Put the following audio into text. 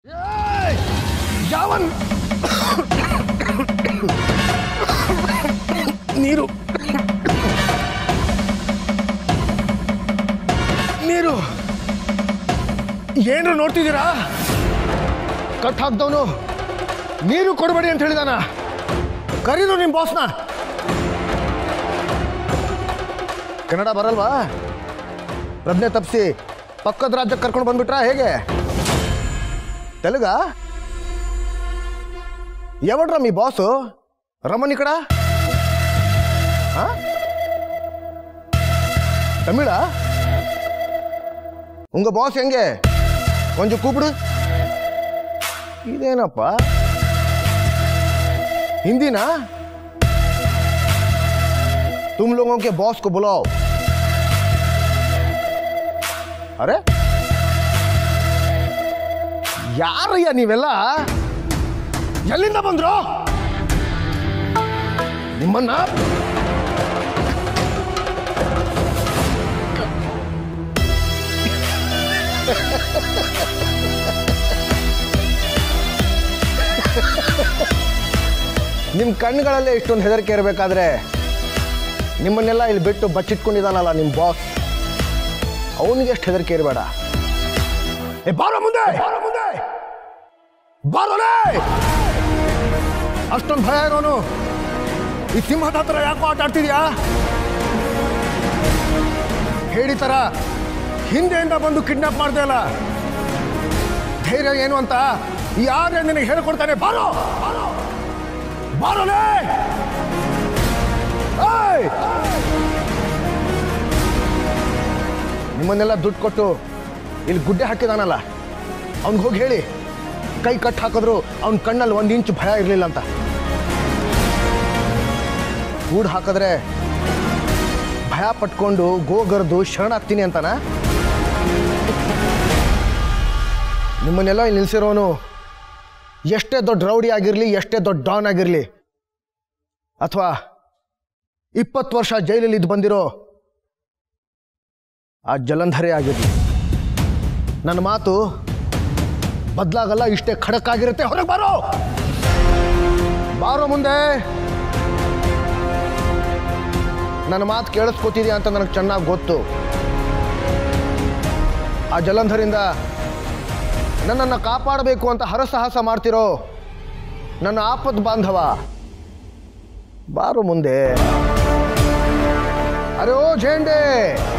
ಯಾವನ್ ನೀರು ನೀರು ಏನ್ರು ನೋಡ್ತಿದ್ದೀರಾ? ಕಟ್ ಹಾಕ್ದವನು ನೀರು ಕೊಡಬೇಡಿ ಅಂತ ಹೇಳಿದಾನ. ಕರೀದು ನಿಮ್ಮ ಬಾಸ್ನ. ಕನ್ನಡ ಬರಲ್ವಾ? ಪ್ರಜ್ಞೆ ತಪ್ಪಿಸಿ ಪಕ್ಕದ ರಾಜ್ಯಕ್ಕೆ ಕರ್ಕೊಂಡು ಬಂದ್ಬಿಟ್ರಾ ಹೇಗೆ? ತೆಲುಗ? ఎవడ్రా మీ బాసు? రమ్మని ఇక్కడ. ತಮಿಳ? ಉಂಗ ಬಾಸ್ ಹೆಂಗೆ? ಕೊಂಚ ಕೂಪಿಡು. ಇದೇನಪ್ಪ? ಹಿಂದಿನಾ? तुम लोगों के बॉस को बुलाओ. अरे ಯಾರಯ್ಯ ನೀವೆಲ್ಲ? ಎಲ್ಲಿಂದ ಬಂದ್ರು? ನಿಮ್ಮನ್ನ ನಿಮ್ಮ ಕಣ್ಣುಗಳಲ್ಲೇ ಇಷ್ಟೊಂದು ಹೆದರಿಕೆ ಇರಬೇಕಾದ್ರೆ ನಿಮ್ಮನ್ನೆಲ್ಲ ಇಲ್ಲಿ ಬಿಟ್ಟು ಬಚ್ಚಿಟ್ಕೊಂಡಿದ್ದಾನಲ್ಲ ನಿಮ್ಮ ಬಾಸ್, ಅವನಿಗೆ ಎಷ್ಟು ಹೆದರಿಕೆ ಇರಬೇಡ. ಬಾರೋ ಮುಂದೆ, ಬಾರೋಲೇ. ಅಷ್ಟೊಂದು ಭಯ ಇರೋನು ಈ ಸಿಂಹದ ಹತ್ರ ಯಾಕೋ ಆಟ ಆಡ್ತಿದ್ಯಾ? ಹೇಳಿ ತರ ಹಿಂದೆಯಿಂದ ಬಂದು ಕಿಡ್ನಾಪ್ ಮಾಡ್ದೆ ಅಲ್ಲ, ಧೈರ್ಯ ಏನು ಅಂತ ಯಾರೇ ನಿನಗೆ ಹೇಳ್ಕೊಡ್ತಾನೆ? ಬಾರೋ ಬಾರೋಲೇ. ನಿಮ್ಮನ್ನೆಲ್ಲ ದುಡ್ಡು ಕೊಟ್ಟು ಇಲ್ಲಿ ಗುಡ್ಡೆ ಹಾಕಿದಾನಲ್ಲ, ಅವ್ನಿಗೆ ಹೋಗಿ ಹೇಳಿ ಕೈ ಕಟ್ ಹಾಕಿದ್ರು ಅವನ ಕಣ್ಣಲ್ಲಿ 1 ಇಂಚು ಭಯ ಇರಲಿಲ್ಲ ಅಂತ. ಗೂಡು ಹಾಕಿದ್ರೆ ಭಯ ಪಟ್ಕೊಂಡು ಗೋಗರ್ದು ಶರಣಾಗ್ತೀನಿ ಅಂತಾನ? ನಿಮ್ಮನ್ನೆಲ್ಲ ಇಲ್ಲಿ ನಿಲ್ಸಿರೋನು ಎಷ್ಟೇ ದೊಡ್ಡ ರೌಡಿ ಆಗಿರಲಿ, ಎಷ್ಟೇ ದೊಡ್ಡ ಡಾನ್ ಆಗಿರಲಿ, ಅಥವಾ 20 ವರ್ಷ ಜೈಲಲ್ಲಿ ಇದ್ದು ಬಂದಿರೋ ಆ ಜಲಂಧರೇ ಆಗಿರಲಿ, ನನ್ನ ಮಾತು ಬದಲಾಗಲ್ಲ, ಇಷ್ಟೇ ಖಡಕ್ ಆಗಿರುತ್ತೆ. ಹೊರಗೆ ಬಾರೋ ಮುಂದೆ. ನನ್ನ ಮಾತು ಕೇಳಿಸ್ಕೊತಿದ್ಯಾ ಅಂತ ನನಗೆ ಚೆನ್ನಾಗಿ ಗೊತ್ತು. ಆ ಜಲಂಧರಿಂದ ನನ್ನನ್ನು ಕಾಪಾಡಬೇಕು ಅಂತ ಹರಸಾಹಸ ಮಾಡ್ತಿರೋ ನನ್ನ ಆಪತ್ ಬಾಂಧವ, ಬಾರೋ ಮುಂದೆ. ಅರೆ ಓ ಜೇಂಡೆ,